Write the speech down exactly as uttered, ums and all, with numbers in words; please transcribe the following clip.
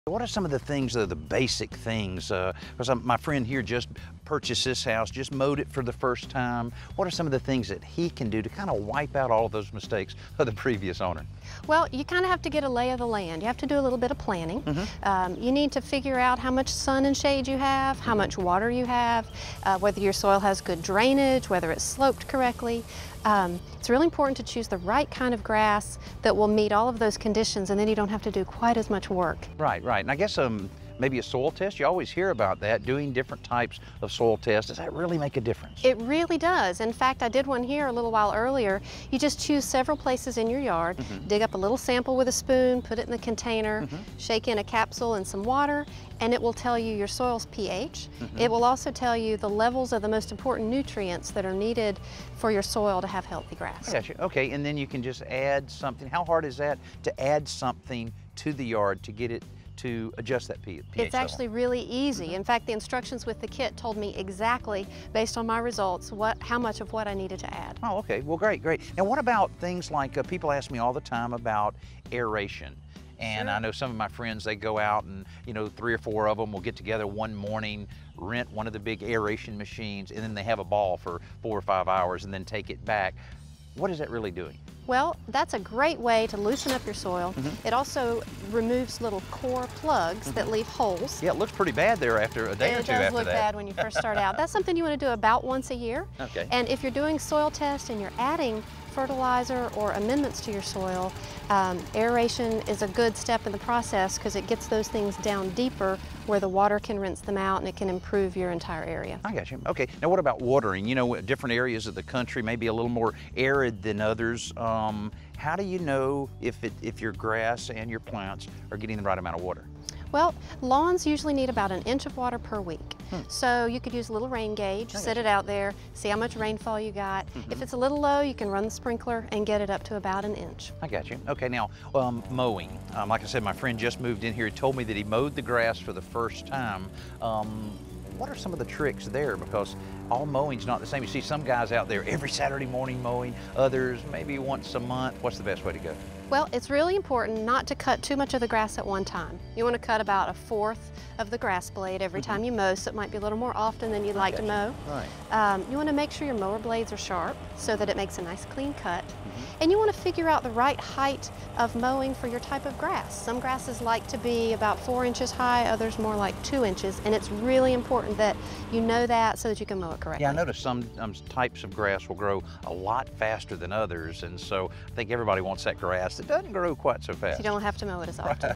What are some of the things, uh, the basic things? Because uh, my friend here just purchased this house, just mowed it for the first time. What are some of the things that he can do to kind of wipe out all of those mistakes of the previous owner? Well, you kind of have to get a lay of the land. You have to do a little bit of planning. Mm-hmm. um, you need to figure out how much sun and shade you have, how much water you have, uh, whether your soil has good drainage, whether it's sloped correctly. Um, it's really important to choose the right kind of grass that will meet all of those conditions, and then you don't have to do quite as much work. Right, right. And I guess um, maybe a soil test, you always hear about that, doing different types of soil tests. Does that really make a difference? It really does. In fact, I did one here a little while earlier. You just choose several places in your yard, mm-hmm. dig up a little sample with a spoon, put it in the container, mm-hmm. shake in a capsule and some water, and it will tell you your soil's pH. Mm-hmm. It will also tell you the levels of the most important nutrients that are needed for your soil to have healthy grass. I got you. Okay, and then you can just add something. How hard is that to add something to the yard to get it to adjust that pH level? It's actually really easy. Mm-hmm. In fact, the instructions with the kit told me exactly, based on my results, what how much of what I needed to add. Oh, okay. Well, great, great. And what about things like, uh, people ask me all the time about aeration. And Sure. I know some of my friends, they go out and, you know, three or four of them will get together one morning, rent one of the big aeration machines, and then they have a ball for four or five hours and then take it back. What is that really doing? Well, that's a great way to loosen up your soil. Mm-hmm. It also removes little core plugs mm-hmm. that leave holes. Yeah, it looks pretty bad there after a day it or two after that. It does look bad when you first start out. That's something you want to do about once a year. Okay. And if you're doing soil tests and you're adding fertilizer or amendments to your soil, um, aeration is a good step in the process because it gets those things down deeper where the water can rinse them out and it can improve your entire area. I got you. Okay. Now what about watering? You know, different areas of the country may be a little more arid than others. Um, how do you know if, it, if your grass and your plants are getting the right amount of water? Well, lawns usually need about an inch of water per week. Hmm. So you could use a little rain gauge, set it out there, see how much rainfall you got. Mm-hmm. If it's a little low, you can run the sprinkler and get it up to about an inch. I got you. Okay, now um, mowing. Um, like I said, my friend just moved in here. He told me that he mowed the grass for the first time. Um, what are some of the tricks there? Because all mowing's not the same. You see some guys out there every Saturday morning mowing, others maybe once a month. What's the best way to go? Well, it's really important not to cut too much of the grass at one time. You want to cut about a fourth of the grass blade every mm-hmm. time you mow, so it might be a little more often than you'd like to mow. Right. Um, you want to make sure your mower blades are sharp so that it makes a nice clean cut. Mm-hmm. And you want to figure out the right height of mowing for your type of grass. Some grasses like to be about four inches high, others more like two inches, and it's really important that you know that so that you can mow it correctly. Yeah, I noticed some um, types of grass will grow a lot faster than others, and so I think everybody wants that grass that doesn't grow quite so fast. You don't have to mow it as often.